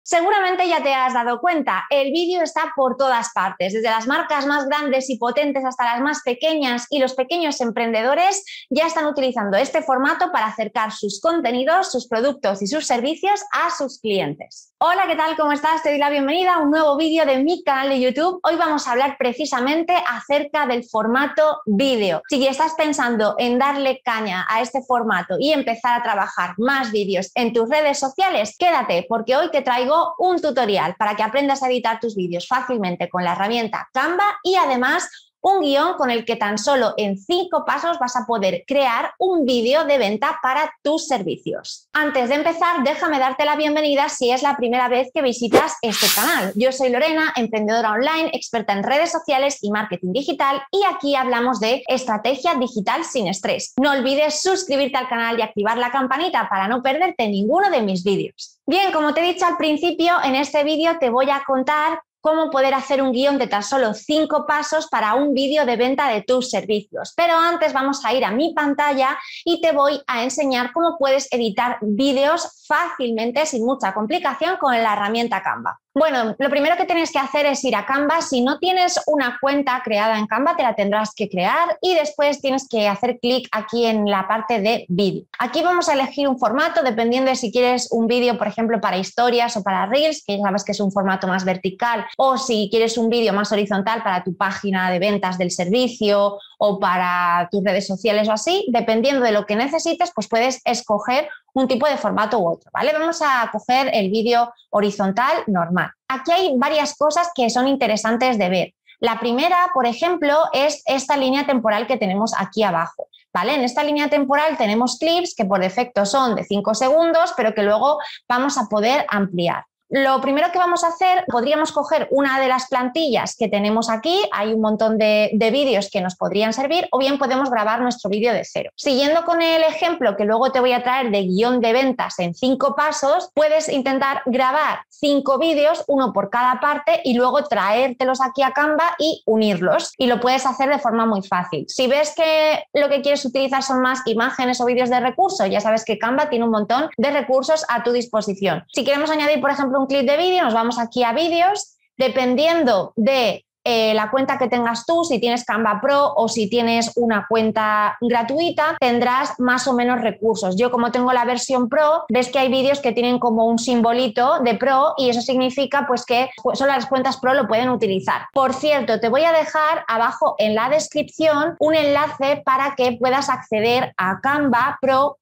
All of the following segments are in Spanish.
Seguramente ya te has dado cuenta, el vídeo está por todas partes, desde las marcas más grandes y potentes hasta las más pequeñas, y los pequeños emprendedores ya están utilizando este formato para acercar sus contenidos, sus productos y sus servicios a sus clientes. Hola, ¿qué tal? ¿Cómo estás? Te doy la bienvenida a un nuevo vídeo de mi canal de YouTube. Hoy vamos a hablar precisamente acerca del formato vídeo. Si estás pensando en darle caña a este formato y empezar a trabajar más vídeos en tus redes sociales, quédate porque hoy te traigo un tutorial para que aprendas a editar tus vídeos fácilmente con la herramienta Canva y además un guión con el que tan solo en 5 pasos vas a poder crear un vídeo de venta para tus servicios. Antes de empezar, déjame darte la bienvenida si es la primera vez que visitas este canal. Yo soy Lorena, emprendedora online, experta en redes sociales y marketing digital, y aquí hablamos de estrategia digital sin estrés. No olvides suscribirte al canal y activar la campanita para no perderte ninguno de mis vídeos. Bien, como te he dicho al principio, en este vídeo te voy a contar cómo poder hacer un guión de tan solo 5 pasos para un vídeo de venta de tus servicios. Pero antes vamos a ir a mi pantalla y te voy a enseñar cómo puedes editar vídeos fácilmente, sin mucha complicación, con la herramienta Canva. Bueno, lo primero que tienes que hacer es ir a Canva. Si no tienes una cuenta creada en Canva, te la tendrás que crear y después tienes que hacer clic aquí en la parte de vídeo. Aquí vamos a elegir un formato dependiendo de si quieres un vídeo, por ejemplo, para historias o para Reels, que ya sabes que es un formato más vertical, o si quieres un vídeo más horizontal para tu página de ventas del servicio o para tus redes sociales o así. Dependiendo de lo que necesites, pues puedes escoger un tipo de formato u otro, ¿vale? Vamos a coger el vídeo horizontal normal. Aquí hay varias cosas que son interesantes de ver. La primera, por ejemplo, es esta línea temporal que tenemos aquí abajo, ¿vale? En esta línea temporal tenemos clips que por defecto son de 5 segundos, pero que luego vamos a poder ampliar. Lo primero que vamos a hacer, podríamos coger una de las plantillas que tenemos aquí, hay un montón de vídeos que nos podrían servir, o bien podemos grabar nuestro vídeo de cero. Siguiendo con el ejemplo que luego te voy a traer de guión de ventas en 5 pasos, puedes intentar grabar 5 vídeos, uno por cada parte, y luego traértelos aquí a Canva y unirlos. Y lo puedes hacer de forma muy fácil. Si ves que lo que quieres utilizar son más imágenes o vídeos de recursos, ya sabes que Canva tiene un montón de recursos a tu disposición. Si queremos añadir, por ejemplo, un clip de vídeo, nos vamos aquí a vídeos. Dependiendo de la cuenta que tengas tú, si tienes Canva Pro o si tienes una cuenta gratuita, tendrás más o menos recursos. Yo, como tengo la versión Pro, ves que hay vídeos que tienen como un simbolito de Pro, y eso significa pues que solo las cuentas Pro lo pueden utilizar. Por cierto, te voy a dejar abajo en la descripción un enlace para que puedas acceder a Canva Pro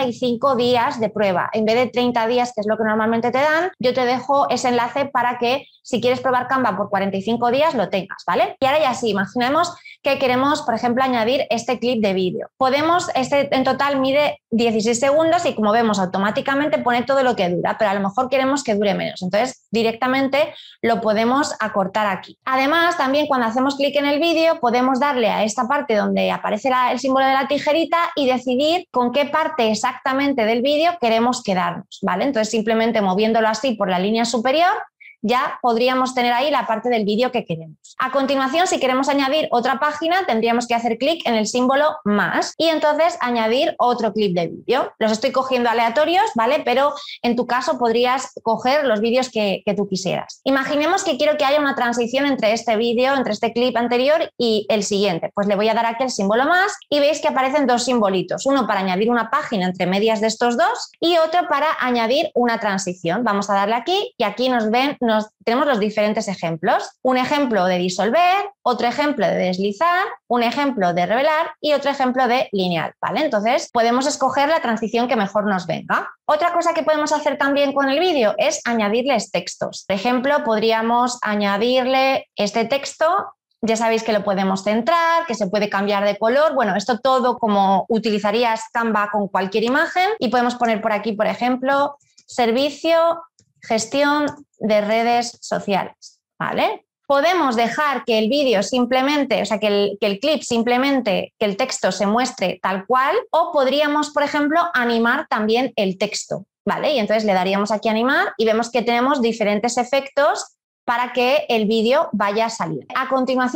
45 días de prueba. En vez de 30 días, que es lo que normalmente te dan, yo te dejo ese enlace para que, si quieres probar Canva por 45 días, lo tengas, ¿vale? Y ahora ya sí, imaginemos que queremos, por ejemplo, añadir este clip de vídeo. Este en total mide 16 segundos y, como vemos, automáticamente pone todo lo que dura, pero a lo mejor queremos que dure menos. Entonces, directamente lo podemos acortar aquí. Además, también cuando hacemos clic en el vídeo, podemos darle a esta parte donde aparece el símbolo de la tijerita y decidir con qué parte exactamente del vídeo queremos quedarnos, ¿vale? Entonces, simplemente moviéndolo así por la línea superior, ya podríamos tener ahí la parte del vídeo que queremos. A continuación, si queremos añadir otra página, tendríamos que hacer clic en el símbolo más y entonces añadir otro clip de vídeo. Los estoy cogiendo aleatorios, ¿vale? Pero en tu caso podrías coger los vídeos que tú quisieras. Imaginemos que quiero que haya una transición entre este vídeo, entre este clip anterior y el siguiente. Pues le voy a dar aquí el símbolo más y veis que aparecen 2 simbolitos. Uno para añadir una página entre medias de estos dos y otro para añadir una transición. Vamos a darle aquí y aquí tenemos los diferentes ejemplos. Un ejemplo de disolver, otro ejemplo de deslizar, un ejemplo de revelar y otro ejemplo de lineal, ¿vale? Entonces podemos escoger la transición que mejor nos venga. Otra cosa que podemos hacer también con el vídeo es añadirles textos. Por ejemplo, podríamos añadirle este texto. Ya sabéis que lo podemos centrar, que se puede cambiar de color. Bueno, esto todo como utilizarías Canva con cualquier imagen, y podemos poner por aquí, por ejemplo, servicio, gestión de redes sociales, ¿vale? Podemos dejar que el vídeo simplemente, o sea, que el clip simplemente, que el texto se muestre tal cual, o podríamos, por ejemplo, animar también el texto, ¿vale? Y entonces le daríamos aquí a animar y vemos que tenemos diferentes efectos para que el vídeo vaya a salir. A continuación,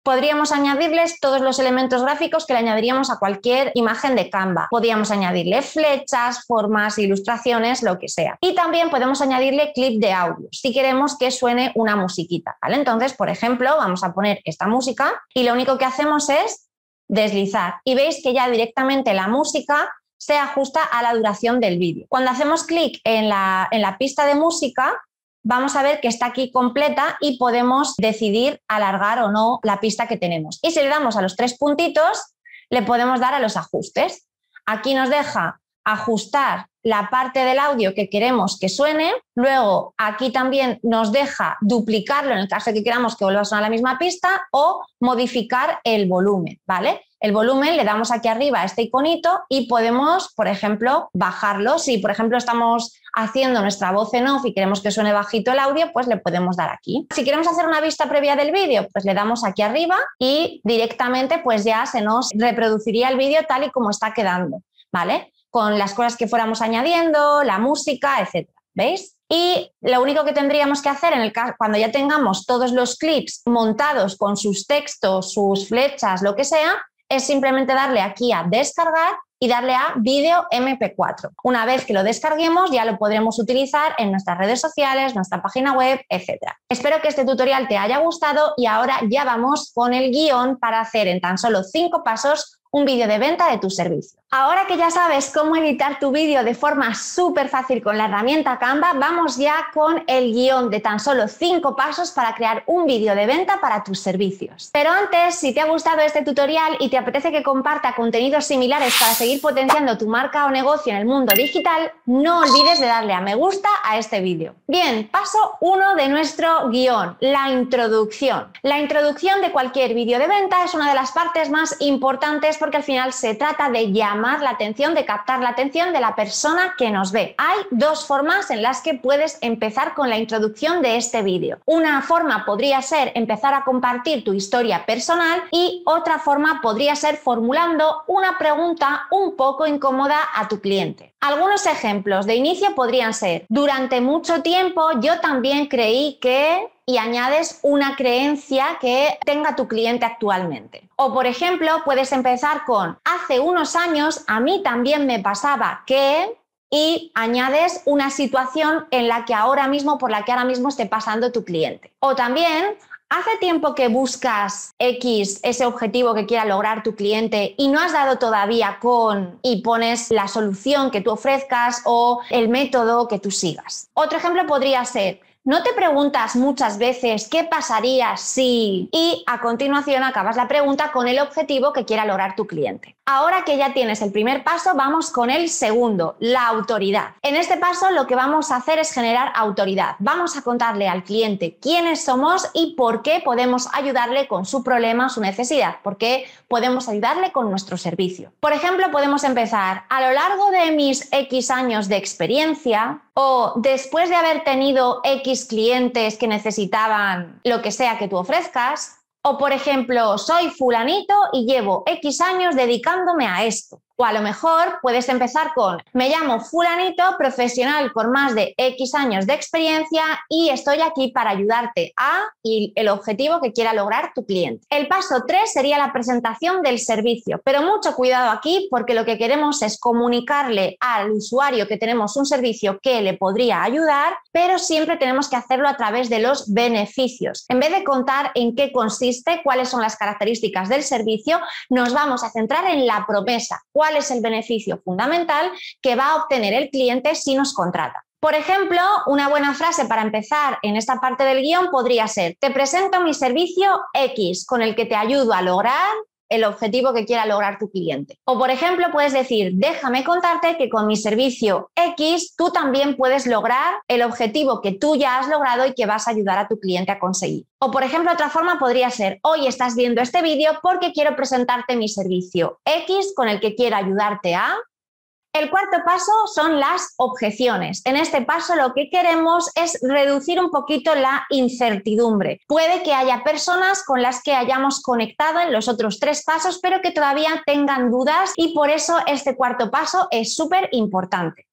Podríamos añadirles todos los elementos gráficos que le añadiríamos a cualquier imagen de Canva. Podríamos añadirle flechas, formas, ilustraciones, lo que sea. Y también podemos añadirle clip de audio si queremos que suene una musiquita, ¿vale? Entonces, por ejemplo, vamos a poner esta música y lo único que hacemos es deslizar y veis que ya directamente la música se ajusta a la duración del vídeo. Cuando hacemos clic en la pista de música, vamos a ver que está aquí completa y podemos decidir alargar o no la pista que tenemos. Y si le damos a los 3 puntitos, le podemos dar a los ajustes. Aquí nos deja ajustar la parte del audio que queremos que suene. Luego aquí también nos deja duplicarlo en el caso de que queramos que vuelva a sonar la misma pista o modificar el volumen, ¿vale? El volumen le damos aquí arriba a este iconito y podemos, por ejemplo, bajarlo. Si, por ejemplo, estamos haciendo nuestra voz en off y queremos que suene bajito el audio, pues le podemos dar aquí. Si queremos hacer una vista previa del vídeo, pues le damos aquí arriba y directamente pues ya se nos reproduciría el vídeo tal y como está quedando, ¿vale? Con las cosas que fuéramos añadiendo, la música, etcétera. ¿Veis? Y lo único que tendríamos que hacer cuando ya tengamos todos los clips montados con sus textos, sus flechas, lo que sea, es simplemente darle aquí a descargar y darle a vídeo MP4. Una vez que lo descarguemos ya lo podremos utilizar en nuestras redes sociales, nuestra página web, etc. Espero que este tutorial te haya gustado y ahora ya vamos con el guión para hacer en tan solo 5 pasos un vídeo de venta de tu servicio. Ahora que ya sabes cómo editar tu vídeo de forma súper fácil con la herramienta Canva, vamos ya con el guión de tan solo 5 pasos para crear un vídeo de venta para tus servicios. Pero antes, si te ha gustado este tutorial y te apetece que comparta contenidos similares para seguir potenciando tu marca o negocio en el mundo digital, no olvides de darle a me gusta a este vídeo. Bien, paso 1 de nuestro guión, la introducción. La introducción de cualquier vídeo de venta es una de las partes más importantes porque al final se trata de llamar la atención, de captar la atención de la persona que nos ve. Hay 2 formas en las que puedes empezar con la introducción de este vídeo. Una forma podría ser empezar a compartir tu historia personal y otra forma podría ser formulando una pregunta un poco incómoda a tu cliente. Algunos ejemplos de inicio podrían ser: durante mucho tiempo yo también creí que... y añades una creencia que tenga tu cliente actualmente. O, por ejemplo, puedes empezar con: hace unos años a mí también me pasaba que... y añades una situación en la que ahora mismo, por la que ahora mismo esté pasando tu cliente. O también: ¿hace tiempo que buscas X, ese objetivo que quiera lograr tu cliente y no has dado todavía con... y pones la solución que tú ofrezcas o el método que tú sigas? Otro ejemplo podría ser: ¿no te preguntas muchas veces qué pasaría si...? Y a continuación acabas la pregunta con el objetivo que quiera lograr tu cliente. Ahora que ya tienes el primer paso, vamos con el segundo, la autoridad. En este paso lo que vamos a hacer es generar autoridad. Vamos a contarle al cliente quiénes somos y por qué podemos ayudarle con su problema, su necesidad, por qué podemos ayudarle con nuestro servicio. Por ejemplo, podemos empezar: a lo largo de mis X años de experiencia, o después de haber tenido X clientes que necesitaban lo que sea que tú ofrezcas. O, por ejemplo, soy fulanito y llevo X años dedicándome a esto. O a lo mejor puedes empezar con: me llamo fulanito, profesional con más de X años de experiencia y estoy aquí para ayudarte a... y el objetivo que quiera lograr tu cliente. El paso 3 sería la presentación del servicio, pero mucho cuidado aquí porque lo que queremos es comunicarle al usuario que tenemos un servicio que le podría ayudar, pero siempre tenemos que hacerlo a través de los beneficios. En vez de contar en qué consiste, cuáles son las características del servicio, nos vamos a centrar en la promesa. ¿Cuál es el beneficio fundamental que va a obtener el cliente si nos contrata? Por ejemplo, una buena frase para empezar en esta parte del guión podría ser: te presento mi servicio X, con el que te ayudo a lograr el objetivo que quiera lograr tu cliente. O, por ejemplo, puedes decir: déjame contarte que con mi servicio X tú también puedes lograr el objetivo que tú ya has logrado y que vas a ayudar a tu cliente a conseguir. O, por ejemplo, otra forma podría ser: hoy estás viendo este vídeo porque quiero presentarte mi servicio X con el que quiero ayudarte a... El cuarto paso son las objeciones. En este paso lo que queremos es reducir un poquito la incertidumbre. Puede que haya personas con las que hayamos conectado en los otros 3 pasos, pero que todavía tengan dudas y por eso este cuarto paso es súper importante.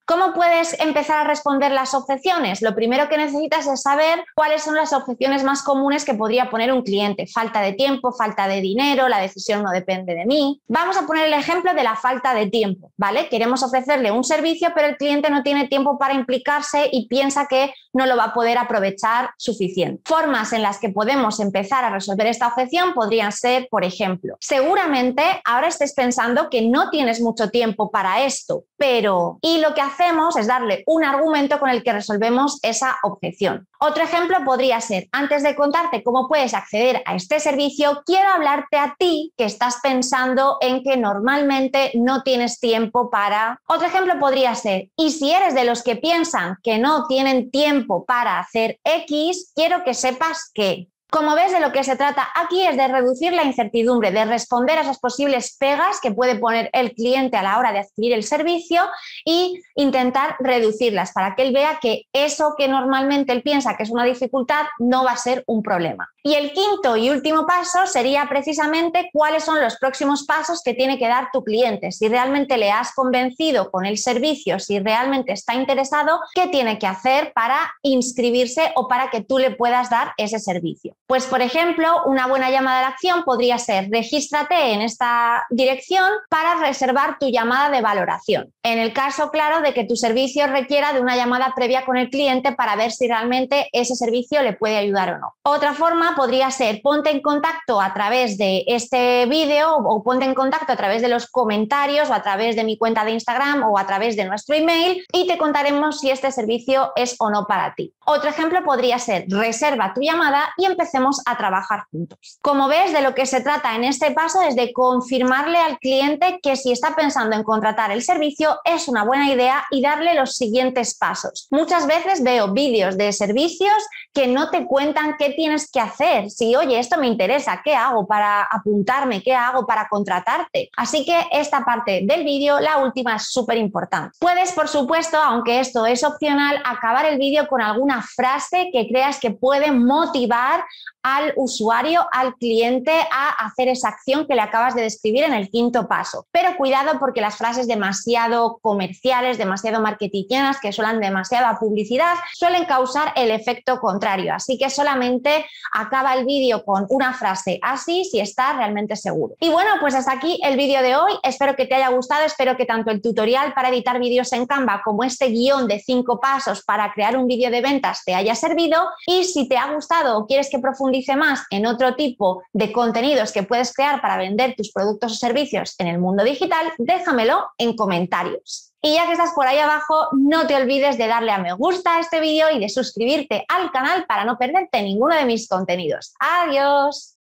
¿Cómo puedes empezar a responder las objeciones? Lo primero que necesitas es saber cuáles son las objeciones más comunes que podría poner un cliente. Falta de tiempo, falta de dinero, la decisión no depende de mí. Vamos a poner el ejemplo de la falta de tiempo, ¿vale? Queremos ofrecerle un servicio, pero el cliente no tiene tiempo para implicarse y piensa que no lo va a poder aprovechar suficiente. Formas en las que podemos empezar a resolver esta objeción podrían ser, por ejemplo, seguramente ahora estés pensando que no tienes mucho tiempo para esto, pero... Y lo que hacemos es darle un argumento con el que resolvemos esa objeción. Otro ejemplo podría ser, antes de contarte cómo puedes acceder a este servicio, quiero hablarte a ti que estás pensando en que normalmente no tienes tiempo para... Otro ejemplo podría ser, y si eres de los que piensan que no tienen tiempo para hacer X, quiero que sepas que... Como ves, de lo que se trata aquí es de reducir la incertidumbre, de responder a esas posibles pegas que puede poner el cliente a la hora de adquirir el servicio y intentar reducirlas para que él vea que eso que normalmente él piensa que es una dificultad no va a ser un problema. Y el quinto y último paso sería precisamente cuáles son los próximos pasos que tiene que dar tu cliente. Si realmente le has convencido con el servicio, si realmente está interesado, ¿qué tiene que hacer para inscribirse o para que tú le puedas dar ese servicio? Pues, por ejemplo, una buena llamada a la acción podría ser: regístrate en esta dirección para reservar tu llamada de valoración. En el caso, claro, de que tu servicio requiera de una llamada previa con el cliente para ver si realmente ese servicio le puede ayudar o no. Otra forma podría ser: ponte en contacto a través de este vídeo o ponte en contacto a través de los comentarios o a través de mi cuenta de Instagram o a través de nuestro email y te contaremos si este servicio es o no para ti. Otro ejemplo podría ser: reserva tu llamada y empecemos a trabajar juntos. Como ves, de lo que se trata en este paso es de confirmarle al cliente que si está pensando en contratar el servicio es una buena idea y darle los siguientes pasos. Muchas veces veo vídeos de servicios que no te cuentan qué tienes que hacer. Si, oye, esto me interesa, ¿qué hago para apuntarme? ¿Qué hago para contratarte? Así que esta parte del vídeo, la última, es súper importante. Puedes, por supuesto, aunque esto es opcional, acabar el vídeo con alguna frase que creas que puede motivar al usuario, al cliente, a hacer esa acción que le acabas de describir en el quinto paso. Pero cuidado, porque las frases demasiado comerciales, demasiado marketingianas, que suenan demasiado a publicidad, suelen causar el efecto contrario. Así que solamente acaba el vídeo con una frase así si estás realmente seguro. Y bueno, pues hasta aquí el vídeo de hoy. Espero que te haya gustado, espero que tanto el tutorial para editar vídeos en Canva como este guión de 5 pasos para crear un vídeo de ventas te haya servido. Y si te ha gustado o quieres que profundice más en otro tipo de contenidos que puedes crear para vender tus productos o servicios en el mundo digital, déjamelo en comentarios. Y ya que estás por ahí abajo, no te olvides de darle a me gusta a este vídeo y de suscribirte al canal para no perderte ninguno de mis contenidos. ¡Adiós!